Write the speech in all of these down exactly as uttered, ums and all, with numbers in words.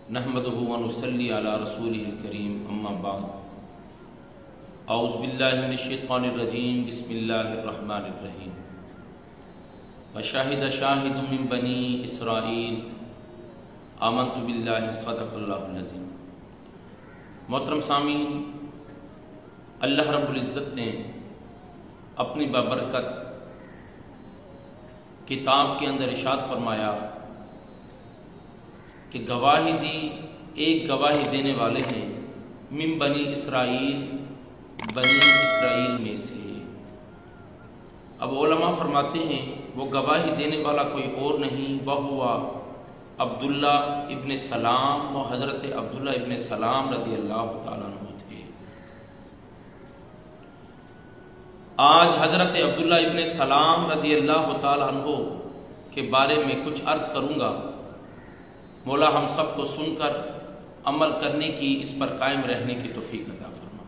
نحمدہ و نصلی علی رسولہ الکریم اما بعد اعوذ باللہ من الشیطان الرجیم بسم اللہ الرحمن الرحیم وشاہد شاہد من بنی اسرائیل آمنت باللہ صدق اللہ العظیم۔ محترم سامعین، اللہ رب العزت نے اپنی بابرکت کتاب کے اندر ارشاد فرمایا کہ گواہی دی، ایک گواہی دینے والے ہیں من بنی اسرائیل، بنی اسرائیل میں سے۔ اب علماء فرماتے ہیں وہ گواہی دینے والا کوئی اور نہیں، وہ ہوا عبداللہ ابن سلام، وہ حضرت عبداللہ ابن سلام رضی اللہ تعالیٰ عنہ تھے۔ آج حضرت عبداللہ ابن سلام رضی اللہ تعالیٰ عنہ کے بارے میں کچھ عرض کروں گا۔ مولا ہم سب کو سن کر عمل کرنے کی، اس پر قائم رہنے کی توفیق عطا فرما۔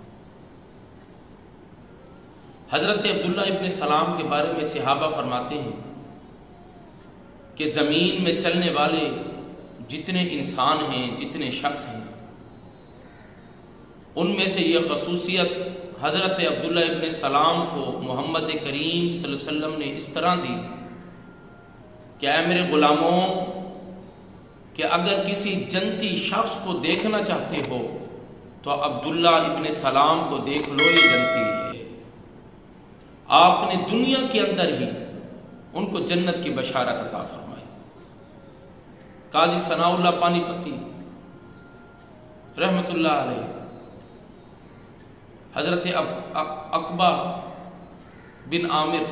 حضرت عبداللہ ابن سلام کے بارے میں صحابہ فرماتے ہیں کہ زمین میں چلنے والے جتنے انسان ہیں، جتنے شخص ہیں، ان میں سے یہ خصوصیت حضرت عبداللہ ابن سلام کو محمد کریم صلی اللہ علیہ وسلم نے اس طرح دی کہ اے میرے غلاموں، کہ اگر کسی جنتی شخص کو دیکھنا چاہتے ہو تو عبداللہ ابن سلام کو دیکھ لو، یہ جنتی ہے۔ آپ نے دنیا کے اندر ہی ان کو جنت کی بشارت عطا فرمائی۔ قاضی ثناء اللہ پانی پتی رحمت اللہ علیہ حضرت عقبہ بن عامر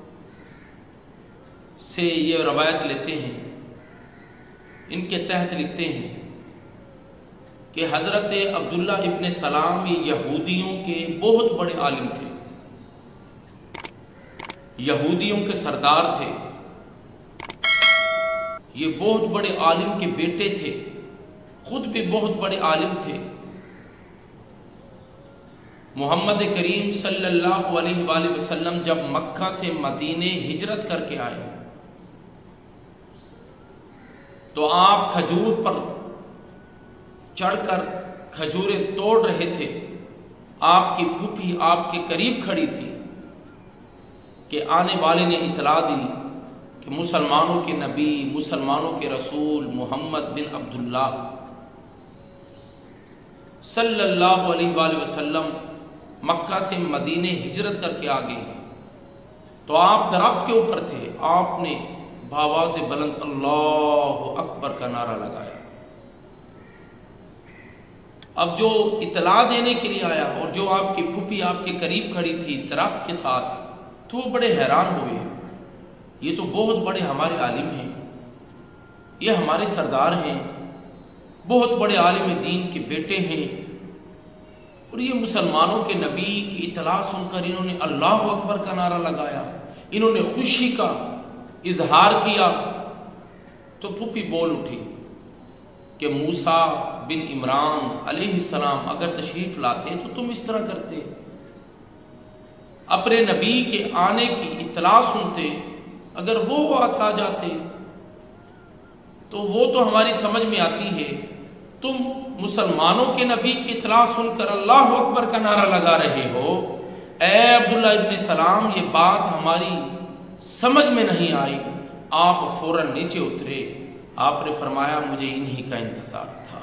سے یہ روایت لیتے ہیں، ان کے تحت لکھتے ہیں کہ حضرت عبداللہ ابن سلام یہ یہودیوں کے بہت بڑے عالم تھے، یہودیوں کے سردار تھے، یہ بہت بڑے عالم کے بیٹے تھے، خود بھی بہت بڑے عالم تھے۔ محمد کریم صلی اللہ علیہ وآلہ وسلم جب مکہ سے مدینے ہجرت کر کے آئے تو آپ کھجور پر چڑھ کر کھجوریں توڑ رہے تھے۔ آپ کی پھوپھی آپ کے قریب کھڑی تھی کہ آنے والے نے اطلاع دی کہ مسلمانوں کے نبی، مسلمانوں کے رسول محمد بن عبداللہ صلی اللہ علیہ وآلہ وسلم مکہ سے مدینے ہجرت کر کے آگے ہیں۔ تو آپ درخت کے اوپر تھے، آپ نے بآواز بلند اللہ اکبر کا نعرہ لگایا۔ اب جو اطلاع دینے کے لیے آیا اور جو آپ کی پھوپھی آپ کے قریب کھڑی تھی درخت کے ساتھ، تو وہ بڑے حیران ہوئے، یہ تو بہت بڑے ہمارے عالم ہیں، یہ ہمارے سردار ہیں، بہت بڑے عالم دین کے بیٹے ہیں، اور یہ مسلمانوں کے نبی کی اطلاع سن کر انہوں نے اللہ اکبر کا نعرہ لگایا، انہوں نے خوشی کا اظہار کیا۔ تو پھوپھی بول اٹھی کہ موسیٰ بن عمران علیہ السلام اگر تشریف لاتے تو تم اس طرح کرتے، اپنے نبی کے آنے کی اطلاع سنتے، اگر وہ بات آ جاتے تو وہ تو ہماری سمجھ میں آتی ہے، تم مسلمانوں کے نبی کی اطلاع سن کر اللہ اکبر کا نعرہ لگا رہے ہو۔ اے عبداللہ ابن سلام، یہ بات ہماری سمجھ میں نہیں آئی۔ آپ فوراً نیچے اترے، آپ نے فرمایا مجھے انہی کا انتظار تھا،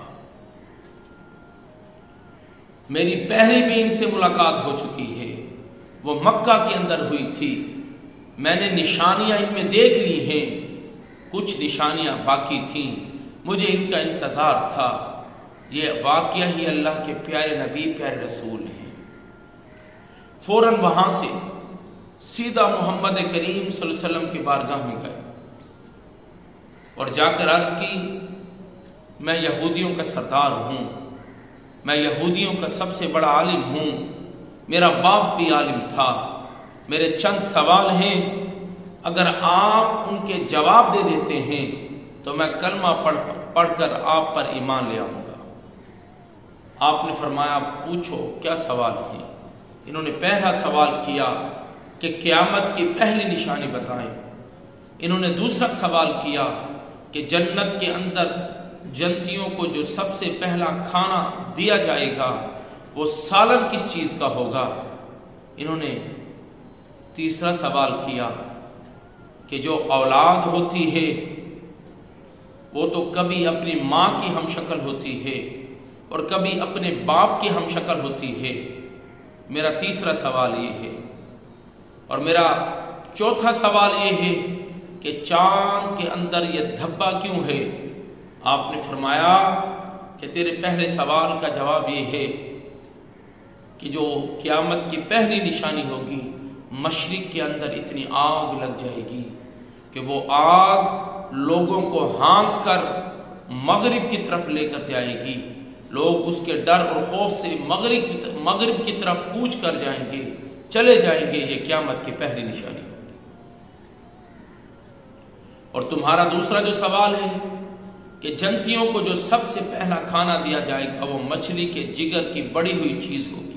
میری پہلے بھی ان سے ملاقات ہو چکی ہے، وہ مکہ کے اندر ہوئی تھی، میں نے نشانیاں ان میں دیکھ لی ہیں، کچھ نشانیاں باقی تھیں، مجھے ان کا انتظار تھا۔ یہ واقعہ ہی اللہ کے پیارے نبی، پیارے رسول ہیں۔ فوراً وہاں سے سیدھا محمد کریم صلی اللہ علیہ وسلم کی بارگاہ میں گئے اور جا کر عرض کی، میں یہودیوں کا سردار ہوں، میں یہودیوں کا سب سے بڑا عالم ہوں، میرا باپ بھی عالم تھا، میرے چند سوال ہیں، اگر آپ ان کے جواب دے دیتے ہیں تو میں کلمہ پڑھ پڑھ کر آپ پر ایمان لے آؤں گا۔ آپ نے فرمایا پوچھو کیا سوال ہے؟ انہوں نے پہلا سوال کیا کہ قیامت کی پہلی نشانی بتائیں۔ انہوں نے دوسرا سوال کیا کہ جنت کے اندر جنتیوں کو جو سب سے پہلا کھانا دیا جائے گا وہ سالن کس چیز کا ہوگا؟ انہوں نے تیسرا سوال کیا کہ جو اولاد ہوتی ہے وہ تو کبھی اپنی ماں کی ہم شکل ہوتی ہے اور کبھی اپنے باپ کی ہم شکل ہوتی ہے۔ میرا تیسرا سوال یہ ہے، اور میرا چوتھا سوال یہ ہے کہ چاند کے اندر یہ دھبا کیوں ہے؟ آپ نے فرمایا کہ تیرے پہلے سوال کا جواب یہ ہے کہ جو قیامت کی پہلی نشانی ہوگی، مشرق کے اندر اتنی آگ لگ جائے گی کہ وہ آگ لوگوں کو ہانک کر مغرب کی طرف لے کر جائے گی۔ لوگ اس کے ڈر اور خوف سے مغرب مغرب کی طرف کوچ کر جائیں گے، چلے جائیں گے۔ یہ قیامت کی پہلی نشانی ہوگی۔ اور تمہارا دوسرا جو سوال ہے کہ جنتیوں کو جو سب سے پہلا کھانا دیا جائے گا وہ مچھلی کے جگر کی بڑی ہوئی چیز ہوگی۔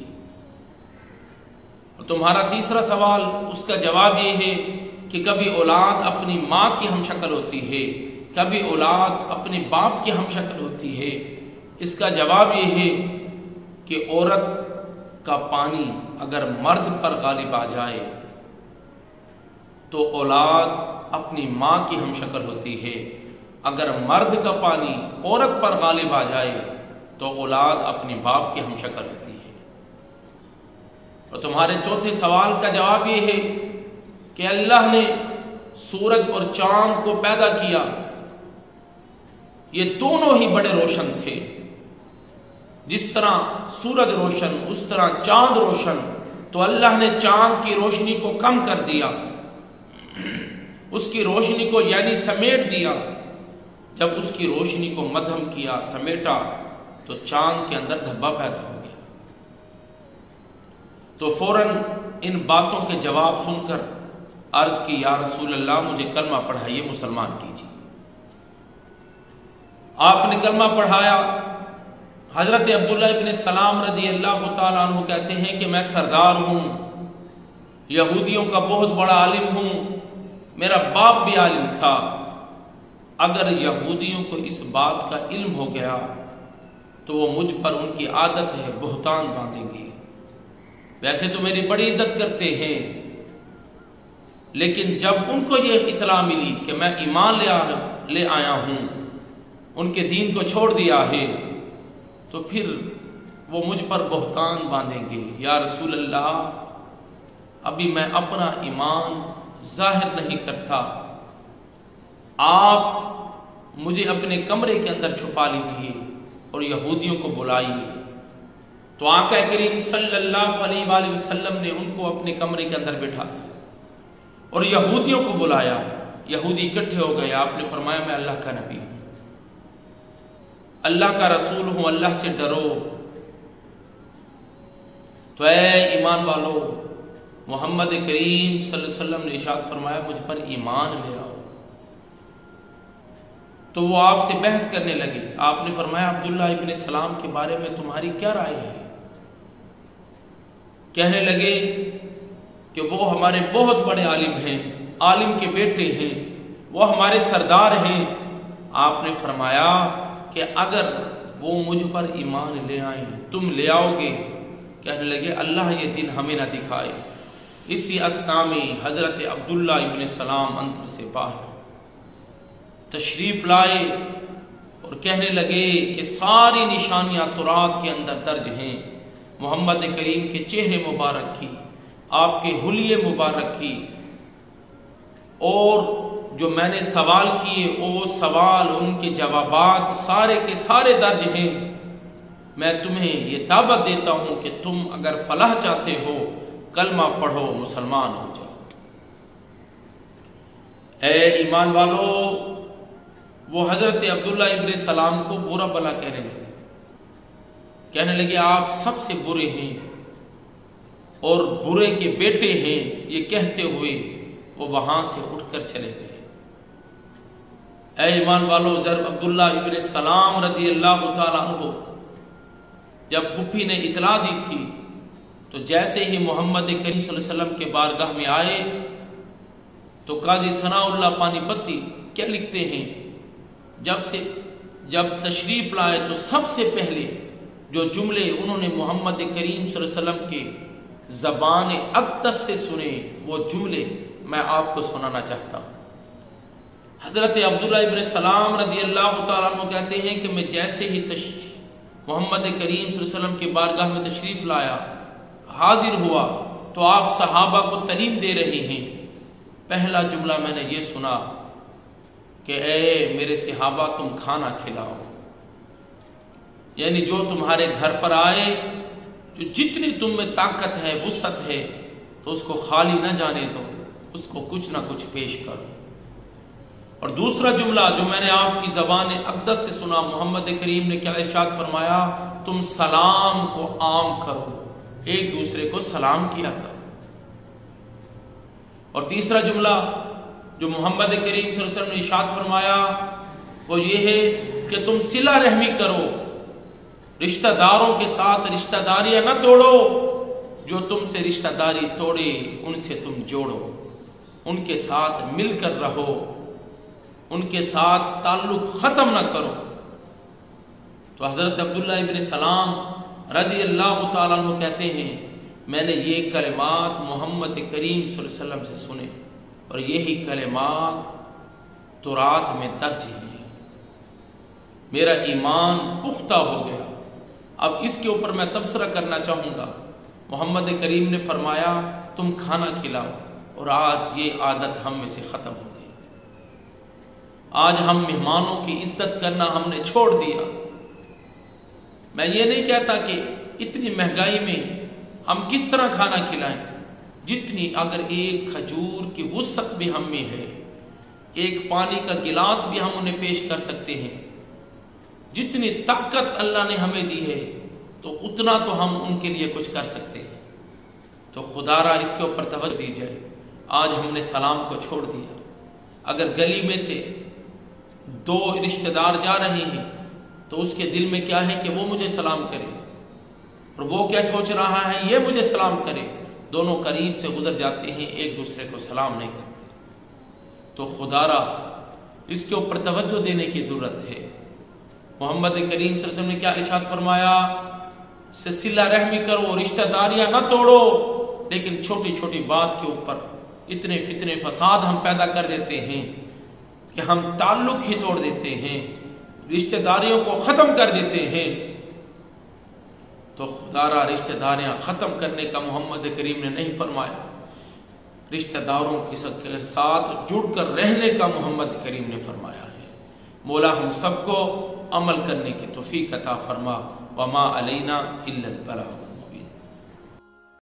اور تمہارا تیسرا سوال، اس کا جواب یہ ہے کہ کبھی اولاد اپنی ماں کی ہم شکل ہوتی ہے، کبھی اولاد اپنے باپ کی ہم شکل ہوتی ہے۔ اس کا جواب یہ ہے کہ عورت کا پانی اگر مرد پر غالب آ جائے تو اولاد اپنی ماں کی ہم شکل ہوتی ہے، اگر مرد کا پانی عورت پر غالب آ جائے تو اولاد اپنی باپ کی ہم شکل ہوتی ہے۔ اور تمہارے چوتھے سوال کا جواب یہ ہے کہ اللہ نے سورج اور چاند کو پیدا کیا، یہ دونوں ہی بڑے روشن تھے۔ جس طرح سورج روشن اس طرح چاند روشن، تو اللہ نے چاند کی روشنی کو کم کر دیا، اس کی روشنی کو یعنی سمیٹ دیا۔ جب اس کی روشنی کو مدھم کیا، سمیٹا، تو چاند کے اندر دھبا پیدا ہو گیا۔ تو فوراً ان باتوں کے جواب سن کر عرض کی، یا رسول اللہ مجھے کلمہ پڑھائیے، مسلمان کیجیے۔ آپ نے کلمہ پڑھایا۔ حضرت عبداللہ ابن سلام رضی اللہ تعالیٰ عنہ کہتے ہیں کہ میں سردار ہوں، یہودیوں کا بہت بڑا عالم ہوں، میرا باپ بھی عالم تھا۔ اگر یہودیوں کو اس بات کا علم ہو گیا تو وہ مجھ پر، ان کی عادت ہے، بہتان باندھیں گے۔ ویسے تو میری بڑی عزت کرتے ہیں، لیکن جب ان کو یہ اطلاع ملی کہ میں ایمان لے آیا لے آیا ہوں، ان کے دین کو چھوڑ دیا ہے، تو پھر وہ مجھ پر بہتان باندھیں گے۔ یا رسول اللہ ابھی میں اپنا ایمان ظاہر نہیں کرتا، آپ مجھے اپنے کمرے کے اندر چھپا لیجئے اور یہودیوں کو بلائیے۔ تو آقا کریم صلی اللہ علیہ وآلہ وسلم نے ان کو اپنے کمرے کے اندر بٹھا دیا اور یہودیوں کو بلایا۔ یہودی اکٹھے ہو گئے۔ آپ نے فرمایا میں اللہ کا نبی ہوں، اللہ کا رسول ہوں، اللہ سے ڈرو۔ تو اے ایمان والو، محمد کریم صلی اللہ علیہ وسلم نے ارشاد فرمایا مجھ پر ایمان لے آؤ۔ تو وہ آپ سے بحث کرنے لگے۔ آپ نے فرمایا عبداللہ ابن سلام کے بارے میں تمہاری کیا رائے ہے؟ کہنے لگے کہ وہ ہمارے بہت بڑے عالم ہیں، عالم کے بیٹے ہیں، وہ ہمارے سردار ہیں۔ آپ نے فرمایا کہ اگر وہ مجھ پر ایمان لے آئیں تم لے آؤ گے؟ کہنے لگے اللہ یہ دن ہمیں نہ دکھائے۔ اسی اثنا میں حضرت عبداللہ ابن سلام اندر سے باہر تشریف لائے اور کہنے لگے کہ ساری نشانیاں تورات کے اندر درج ہیں، محمد کریم کے چہرے مبارک کی، آپ کے حلیے مبارک کی، اور جو میں نے سوال کیے وہ سوال، ان کے جوابات سارے کے سارے درج ہیں۔ میں تمہیں یہ دعوت دیتا ہوں کہ تم اگر فلاح چاہتے ہو کلمہ پڑھو، مسلمان ہو جاؤ۔ اے ایمان والو، وہ حضرت عبداللہ ابن سلام کو برا بلا کہنے لگے، کہنے لگے آپ سب سے برے ہیں اور برے کے بیٹے ہیں۔ یہ کہتے ہوئے وہ وہاں سے اٹھ کر چلے گئے۔ اے ایمان والو، ضرب عبداللہ ابن سلام رضی اللہ تعالیٰ عنہ جب پھپھی نے اطلاع دی تھی تو جیسے ہی محمد کریم صلی اللہ علیہ وسلم کے بارگاہ میں آئے تو قاضی ثناء اللہ پانی پتی کیا لکھتے ہیں، جب سے جب تشریف لائے تو سب سے پہلے جو جملے انہوں نے محمد کریم صلی اللہ علیہ وسلم کے زبان اقدس سے سنے وہ جملے میں آپ کو سنانا چاہتا ہوں۔ حضرت عبداللہ ابن سلام رضی اللہ تعالیٰ عنہ کہتے ہیں کہ میں جیسے ہی تش... محمد کریم صلی اللہ علیہ وسلم کے بارگاہ میں تشریف لایا، حاضر ہوا تو آپ صحابہ کو تعلیم دے رہے ہیں۔ پہلا جملہ میں نے یہ سنا کہ اے میرے صحابہ تم کھانا کھلاؤ، یعنی جو تمہارے گھر پر آئے، جو جتنی تم میں طاقت ہے، وسعت ہے، تو اس کو خالی نہ جانے دو، اس کو کچھ نہ کچھ پیش کرو۔ اور دوسرا جملہ جو میں نے آپ کی زبان اقدس سے سنا، محمد کریم نے کیا ارشاد فرمایا؟ تم سلام کو عام کرو، ایک دوسرے کو سلام کیا کرو۔ اور تیسرا جملہ جو محمد کریم صلی اللہ علیہ وسلم نے ارشاد فرمایا وہ یہ ہے کہ تم صلہ رحمی کرو، رشتہ داروں کے ساتھ رشتہ داریاں نہ توڑو، جو تم سے رشتہ داری توڑے ان سے تم جوڑو، ان کے ساتھ مل کر رہو، ان کے ساتھ تعلق ختم نہ کرو۔ تو حضرت عبداللہ ابن سلام رضی اللہ تعالیٰ عنہ کہتے ہیں میں نے یہ کلمات محمد کریم صلی اللہ علیہ وسلم سے سنے اور یہی کلمات تورات میں درج ہیں، میرا ایمان پختہ ہو گیا۔ اب اس کے اوپر میں تبصرہ کرنا چاہوں گا۔ محمد کریم نے فرمایا تم کھانا کھلاؤ، اور آج یہ عادت ہم میں سے ختم ہو گئی۔ آج ہم مہمانوں کی عزت کرنا ہم نے چھوڑ دیا۔ میں یہ نہیں کہتا کہ اتنی مہنگائی میں ہم کس طرح کھانا کھلائیں، جتنی اگر ایک کھجور کی وسعت بھی ہم میں ہے، ایک پانی کا گلاس بھی ہم انہیں پیش کر سکتے ہیں، جتنی طاقت اللہ نے ہمیں دی ہے تو اتنا تو ہم ان کے لیے کچھ کر سکتے ہیں۔ تو خدا را اس کے اوپر توجہ دی جائے۔ آج ہم نے سلام کو چھوڑ دیا۔ اگر گلی میں سے دو رشتہ دار جا رہے ہیں تو اس کے دل میں کیا ہے کہ وہ مجھے سلام کرے، اور وہ کیا سوچ رہا ہے یہ مجھے سلام کرے۔ دونوں قریب سے گزر جاتے ہیں، ایک دوسرے کو سلام نہیں کرتے۔ تو خدا را اس کے اوپر توجہ دینے کی ضرورت ہے۔ محمد کریم صلی اللہ علیہ وسلم نے کیا ارشاد فرمایا؟ سے صلہ رحمی کرو، رشتہ داریاں نہ توڑو، لیکن چھوٹی چھوٹی بات کے اوپر اتنے فتنے فساد ہم پیدا کر دیتے ہیں کہ ہم تعلق ہی توڑ دیتے ہیں، رشتہ داریوں کو ختم کر دیتے ہیں۔ تو خدا را رشتہ داریاں ختم کرنے کا محمد کریم نے نہیں فرمایا، رشتہ داروں کے ساتھ جڑ کر رہنے کا محمد کریم نے فرمایا ہے۔ مولا ہم سب کو عمل کرنے کی توفیق عطا فرما۔ وما علینا الا البلاغ۔